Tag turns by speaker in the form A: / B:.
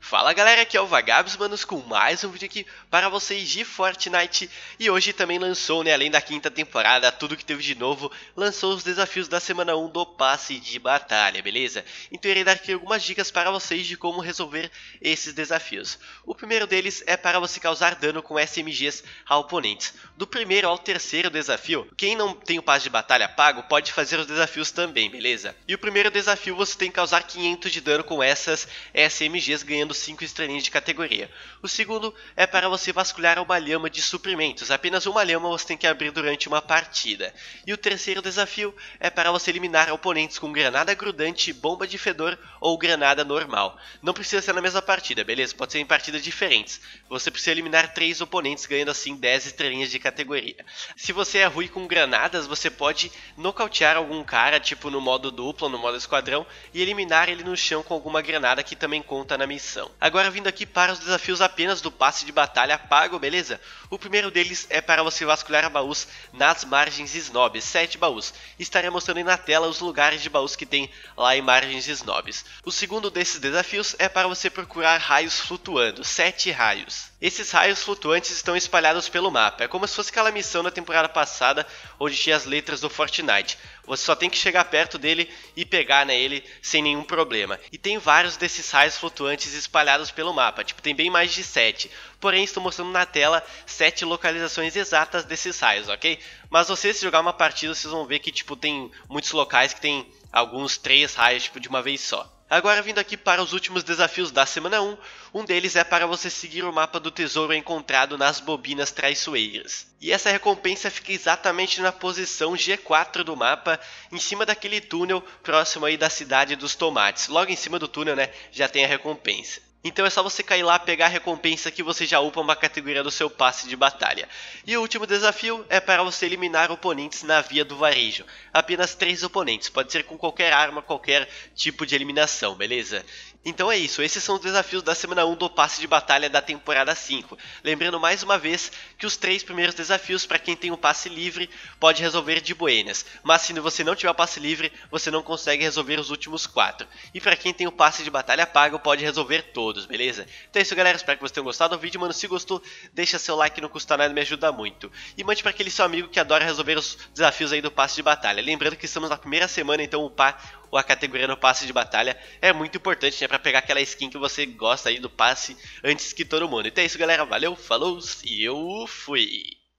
A: Fala galera, aqui é o Vagabos, manos, com mais um vídeo aqui para vocês de Fortnite. E hoje também lançou, além da quinta temporada, tudo que teve de novo, lançou os desafios da semana 1 do passe de batalha, beleza? Então eu irei dar aqui algumas dicas para vocês de como resolver esses desafios. O primeiro deles é para você causar dano com SMGs a oponentes. Do primeiro ao terceiro desafio, quem não tem o passe de batalha pago pode fazer os desafios também, beleza? E o primeiro desafio você tem que causar 500 de dano com essas SMGs ganhando 5 estrelinhas de categoria. O segundo é para você vasculhar uma lhama de suprimentos. Apenas uma lhama você tem que abrir durante uma partida. E o terceiro desafio é para você eliminar oponentes com granada grudante, bomba de fedor ou granada normal. Não precisa ser na mesma partida, beleza? Pode ser em partidas diferentes. Você precisa eliminar 3 oponentes ganhando assim 10 estrelinhas de categoria. Se você é ruim com granadas, você pode nocautear algum cara, tipo no modo duplo, no modo esquadrão, e eliminar ele no chão com alguma granada que também conta na missão. Agora vindo aqui para os desafios apenas do passe de batalha pago, beleza? O primeiro deles é para você vasculhar baús nas margens snobs, 7 baús. Estarei mostrando aí na tela os lugares de baús que tem lá em margens snobs. O segundo desses desafios é para você procurar raios flutuando, 7 raios. Esses raios flutuantes estão espalhados pelo mapa, é como se fosse aquela missão da temporada passada onde tinha as letras do Fortnite. Você só tem que chegar perto dele e pegar ele sem nenhum problema. E tem vários desses raios flutuantes espalhados pelo mapa, tem bem mais de 7. Porém estou mostrando na tela 7 localizações exatas desses raios, ok? Mas vocês se jogar uma partida vocês vão ver que tem muitos locais que tem alguns 3 raios de uma vez só. Agora vindo aqui para os últimos desafios da semana 1, um deles é para você seguir o mapa do tesouro encontrado nas bobinas traiçoeiras. E essa recompensa fica exatamente na posição G4 do mapa, em cima daquele túnel próximo aí da cidade dos tomates. Logo em cima do túnel, já tem a recompensa. Então é só você cair lá, pegar a recompensa que você já upa uma categoria do seu passe de batalha. E o último desafio é para você eliminar oponentes na via do varejo. Apenas 3 oponentes, pode ser com qualquer arma, qualquer tipo de eliminação, beleza? Então é isso, esses são os desafios da semana 1 do passe de batalha da temporada 5. Lembrando mais uma vez que os 3 primeiros desafios para quem tem o passe livre pode resolver de buenas. Mas se você não tiver o passe livre, você não consegue resolver os últimos 4. E para quem tem o passe de batalha pago, pode resolver todos, beleza? Então é isso galera, espero que vocês tenham gostado do vídeo, mano. Se gostou, deixa seu like, não custa nada, me ajuda muito. E mande para aquele seu amigo que adora resolver os desafios aí do passe de batalha. Lembrando que estamos na primeira semana, então upar a categoria no passe de batalha é muito importante, para pegar aquela skin que você gosta aí do passe antes que todo mundo. Então é isso galera, valeu, falou e eu fui!